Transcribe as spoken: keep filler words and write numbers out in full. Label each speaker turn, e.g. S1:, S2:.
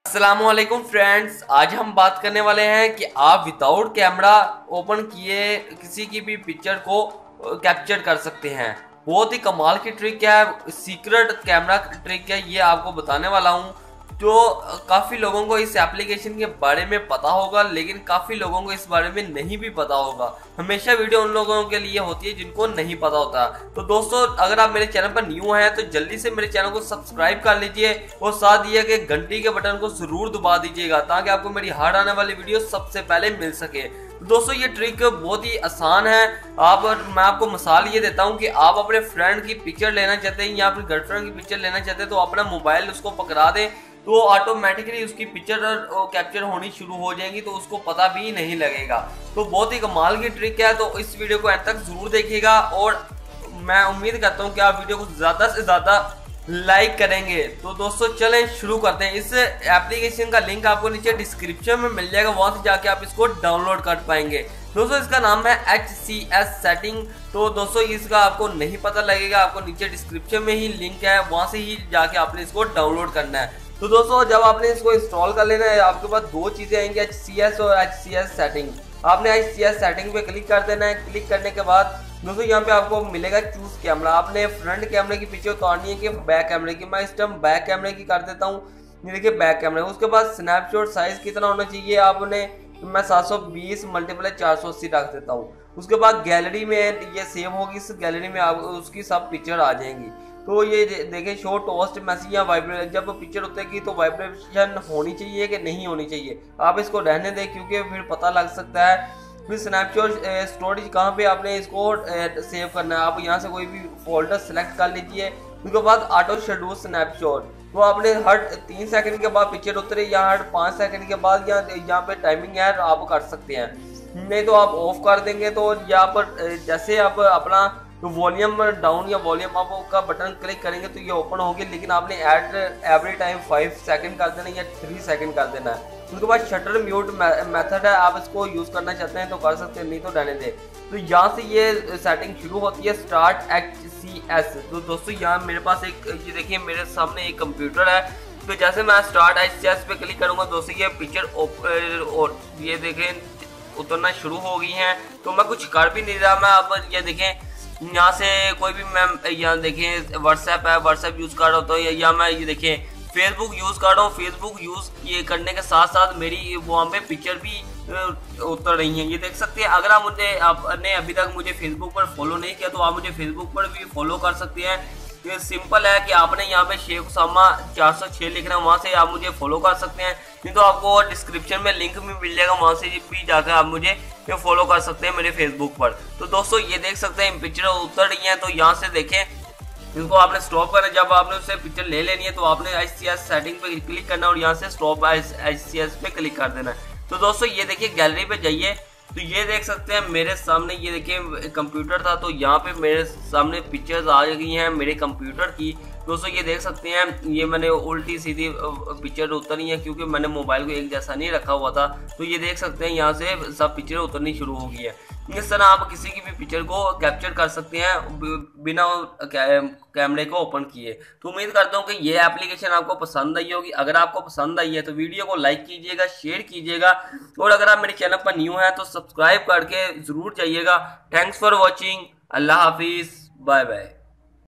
S1: अस्सलामुअलैकुम फ्रेंड्स, आज हम बात करने वाले हैं कि आप विदाउट कैमरा ओपन किए किसी की भी पिक्चर को कैप्चर कर सकते हैं। बहुत ही कमाल की ट्रिक है, सीक्रेट कैमरा ट्रिक है, ये आपको बताने वाला हूँ। जो काफ़ी लोगों को इस एप्लीकेशन के बारे में पता होगा, लेकिन काफ़ी लोगों को इस बारे में नहीं भी पता होगा। हमेशा वीडियो उन लोगों के लिए होती है जिनको नहीं पता होता। तो दोस्तों, अगर आप मेरे चैनल पर न्यू हैं तो जल्दी से मेरे चैनल को सब्सक्राइब कर लीजिए और साथ दिए गए घंटी के बटन को जरूर दबा दीजिएगा ताकि आपको मेरी हर आने वाली वीडियो सबसे पहले मिल सके। तो दोस्तों, ये ट्रिक बहुत ही आसान है। आप मैं आपको मिसाल ये देता हूँ कि आप अपने फ्रेंड की पिक्चर लेना चाहते हैं या अपनी गर्लफ्रेंड की पिक्चर लेना चाहते हैं, तो अपना मोबाइल उसको पकड़ा दें तो ऑटोमेटिकली उसकी पिक्चर कैप्चर होनी शुरू हो जाएगी, तो उसको पता भी नहीं लगेगा। तो बहुत ही कमाल की ट्रिक है, तो इस वीडियो को अंत तक जरूर देखिएगा और मैं उम्मीद करता हूँ कि आप वीडियो को ज़्यादा से ज़्यादा लाइक करेंगे। तो दोस्तों, चलें शुरू करते हैं। इस एप्लीकेशन का लिंक आपको नीचे डिस्क्रिप्शन में मिल जाएगा, वहाँ से जाके आप इसको डाउनलोड कर पाएंगे। दोस्तों, इसका नाम है एच सी एस सेटिंग। तो दोस्तों, इसका आपको नहीं पता लगेगा, आपको नीचे डिस्क्रिप्शन में ही लिंक है, वहाँ से ही जाके आपने इसको डाउनलोड करना है। तो दोस्तों, जब आपने इसको इंस्टॉल कर लेना है, आपके पास दो चीज़ें आएंगी, एच सी एस और एच सी एस सेटिंग। आपने एच सी एस सेटिंग पे क्लिक कर देना है। क्लिक करने के बाद दोस्तों, यहाँ पे आपको मिलेगा चूज कैमरा। आपने फ्रंट कैमरे की पिक्चर उतारनी है कि बैक कैमरे की। मैं इस टाइम बैक कैमरे की कर देता हूँ। ये देखिए बैक कैमरे। उसके बाद स्नैपशॉट साइज कितना होना चाहिए आपने, मैं सात सौ बीस मल्टीप्लाई चार सौ अस्सी रख देता हूँ। उसके बाद गैलरी में ये सेव होगी, इस गैलरी में आप उसकी सब पिक्चर आ जाएंगी। तो ये देखें शो टोस्ट मैसेज या वाइब्रेशन, जब पिक्चर उतरेगी तो वाइब्रेशन होनी चाहिए कि नहीं होनी चाहिए। आप इसको रहने दें क्योंकि फिर पता लग सकता है। फिर स्नैपशॉट स्टोरेज कहाँ पे आपने इसको सेव करना है, आप यहाँ से कोई भी फोल्डर सेलेक्ट कर लीजिए। उसके बाद ऑटो शेड्यूल स्नैपशॉट, तो आपने हर तीन सेकंड के बाद पिक्चर उतरे या हर पाँच सेकंड के बाद या यहाँ पे टाइमिंग है आप कर सकते हैं। नहीं तो आप ऑफ कर देंगे। तो यहाँ पर जैसे आप अपना तो वॉल्यूम डाउन या वॉल्यूम अप का बटन क्लिक करेंगे तो ये ओपन होगी, लेकिन आपने at every time five second कर देना या थ्री सेकंड कर देना है। उसके बाद शटर म्यूट मेथड है, आप इसको यूज़ करना चाहते हैं तो कर सकते हैं, नहीं तो रहने दें। तो यहाँ से ये सेटिंग शुरू होती है, स्टार्ट एच सी एस। तो दोस्तों, यहाँ मेरे पास एक ये देखिए मेरे सामने एक कंप्यूटर है। तो जैसे मैं स्टार्ट एच सी एस पे क्लिक करूँगा दोस्तों, ये पिक्चर और ये देखें उतरना शुरू हो गई हैं। तो मैं कुछ कर भी नहीं रहा, मैं अब ये देखें यहाँ से कोई भी मैं यहाँ देखें व्हाट्सएप है, व्हाट्सएप यूज़ कर रहा हूँ या, या मैं ये देखें फेसबुक यूज़ कर रहा हूँ। फेसबुक यूज़ ये करने के साथ साथ मेरी वहाँ पे पिक्चर भी उतर रही हैं, ये देख सकते हैं। अगर आप मुझे आपने अभी तक मुझे फेसबुक पर फॉलो नहीं किया तो आप मुझे फेसबुक पर भी फॉलो कर सकते हैं। ये सिंपल है कि आपने यहाँ पे शेख उसामा चार सौ छः लिखना है, वहाँ से आप मुझे फॉलो कर सकते हैं। नहीं तो आपको डिस्क्रिप्शन में लिंक भी मिल जाएगा, वहाँ से भी जाकर आप मुझे फॉलो कर सकते हैं मेरे फेसबुक पर। तो दोस्तों, ये देख सकते हैं पिक्चर उतर रही हैं। तो यहाँ से देखें, इसको आपने स्टॉप करना। जब आपने उससे पिक्चर ले लेनी है तो आपने एच सी एस सेटिंग पे क्लिक करना और यहाँ से स्टॉप एच सी एस पे क्लिक कर देना है। तो दोस्तों, ये देखिए गैलरी पे जाइए तो ये देख सकते हैं मेरे सामने ये देखिए कंप्यूटर था, तो यहाँ पे मेरे सामने पिक्चर्स आ गई हैं मेरे कंप्यूटर की। दोस्तों, ये देख सकते हैं ये मैंने उल्टी सीधी पिक्चर उतरी है क्योंकि मैंने मोबाइल को एक जैसा नहीं रखा हुआ था। तो ये देख सकते हैं यहाँ से सब पिक्चर उतरनी शुरू हो गई है। इस तरह आप किसी की भी पिक्चर को कैप्चर कर सकते हैं बिना कैमरे को ओपन किए। तो उम्मीद करता हूँ कि ये एप्लीकेशन आपको पसंद आई होगी। अगर आपको पसंद आई है तो वीडियो को लाइक कीजिएगा, शेयर कीजिएगा और अगर आप मेरे चैनल पर न्यू हैं तो सब्सक्राइब करके ज़रूर जाइएगा। Thanks for watching. अल्लाह हाफिज़, बाय बाय।